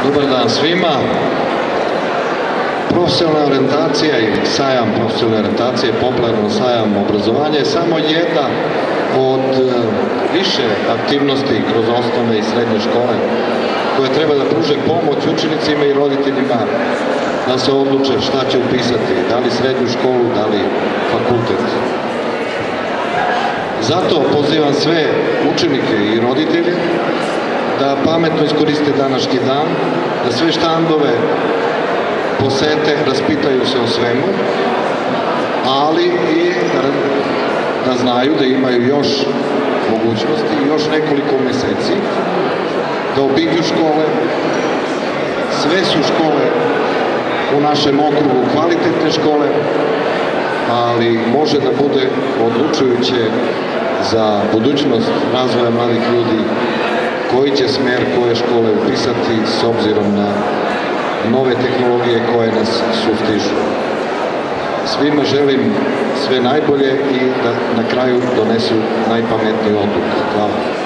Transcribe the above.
Dobar dan svima. Profesionalna orijentacija i sajam profesionalne orijentacije, popularno sajam obrazovanja je samo jedna od više aktivnosti kroz osnovne i srednje škole koje treba da pruže pomoć učenicima i roditeljima da se odluče šta će upisati, da li srednju školu, da li fakultet. Zato pozivam sve učenike i roditelje da pametno iskoriste današnji dan, da sve štandove posete, raspitaju se o svemu, ali i da znaju da imaju još mogućnosti, još nekoliko meseci da obiđu škole. Sve su škole u našem okrugu kvalitetne škole, ali može da bude odlučujuće za budućnost razvoja mladih ljudi koji će smer koje škole upisati s obzirom na nove tehnologije koje nas sustižu. Svima želim sve najbolje i da na kraju donesu najpametniju odluku. Hvala.